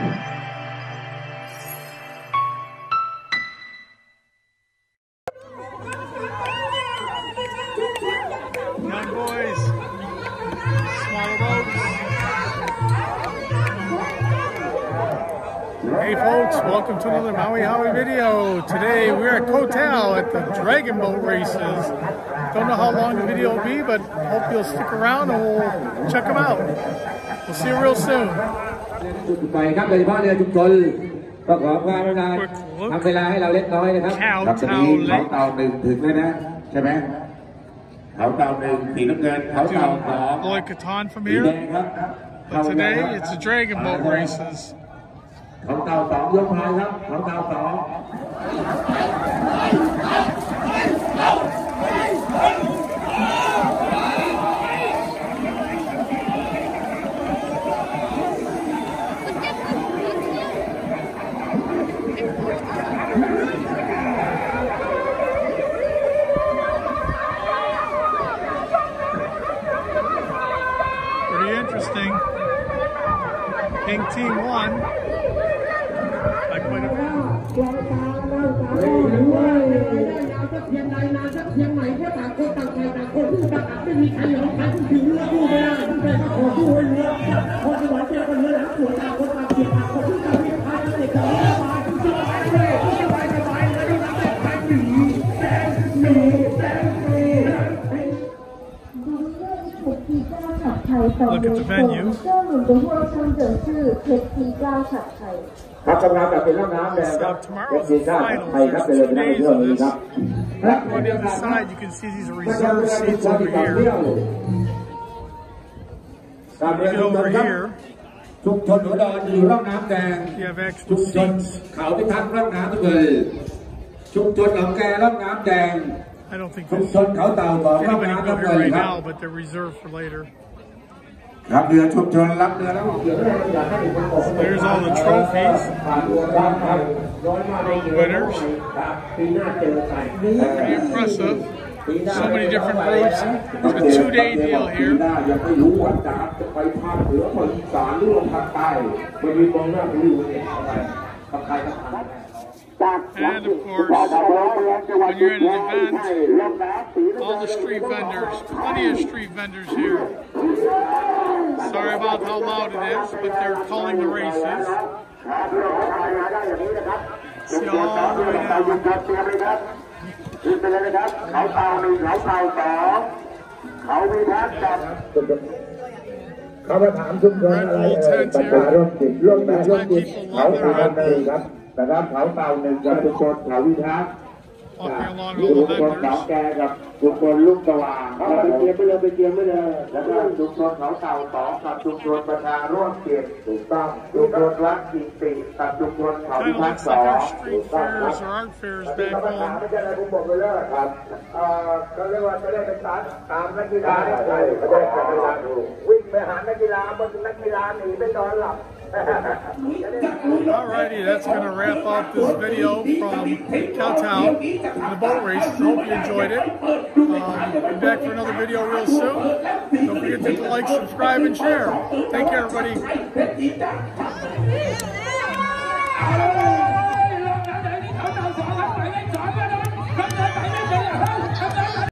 Young boys, smaller boats. Hey folks, welcome to another Maui Hawaii video. Today we're at Koh Tao at the Dragon Boat races. Don't know how long the video will be, but hope you'll stick around and we'll check them out. We'll see you real soon. ไปครับโดยเฉพาะเรือชุมชนก็ขอความกรุณาทำเวลาให้เราเล็กน้อยนะครับครับตอนนี้เขาเตาหนึ่งถึงแล้วนะใช่ไหมเขาเตาหนึ่งสีน้ำเงินเขาเตาสอง Lloyd Catan from here. But today it's the Dragon Boat races. เขาเตาสองยกพายครับเขาเตาสอง Pretty interesting. Pink team won by quite a bit. ครับกำลังแบบเป็นร่องน้ำแดงครับเป็นสีด้านไทยครับเป็นเรือน้ำเชื่อมนี้ครับ On the other side, you can see these are reserve seats over here. Look over here. ชุมชนหัวดอนอยู่ร่องน้ำแดง You have ชุ extra มชน seats. เขาพิทักษ์ร่องน้ำเลยชุมชนหนองแกร่องน้ำแดง I don't think ชุมชนเขาเต่าต่อร่อง anybody น้ำ go เล here ย right ครับ now, but they're reserved for later. ครับเรือชุมชนรับเรือแล้ว There's all the trophies. Winners. Pretty impressive. So many different boats. It's a 2-day deal here. And of course, when you're at an event, all the street vendors, plenty of street vendors here. Sorry about how loud it is, but they're calling the races. See all the way down. เขาเตาหนึ่งเขาเตาสองเขาวิพัฒน์กับเขามาถามชุมชนอะไรปัญหาร่วมจิตร่วมแบบร่วมจิตเขาเตาหนึ่งครับนะครับเขาเตาหนึ่งกับชุมชนเขาวิพัฒน์ชุมชนเขาแกกับชุมชนลูกตะวันเขาไปเกียร์ไปเลยแล้วก็ชุมชนเขาเตาสองกับชุมชนประชาร่วมจิตถูกต้องชุมชนรักจิตติกับชุมชนเขาวิพัฒน์สองถูกต้องครับ ไม่ใช่อะไรผมบอกไปเลยครับก็เรียกว่าจะได้เป็นตามนักกีฬาใช่ไม่ได้การกีฬาถูกวิ่งไปหานักกีฬาบนนักกีฬาหนีไปนอนหลับ Alrighty, that's going to wrap up this video from Koh Tao, the boat race. Hope you enjoyed it. Be back for another video real soon. Don't forget to hit the like, subscribe, and share. Take care, everybody.